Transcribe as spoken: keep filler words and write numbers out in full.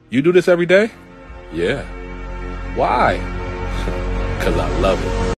You do this every day? Yeah. Why? Because I love it.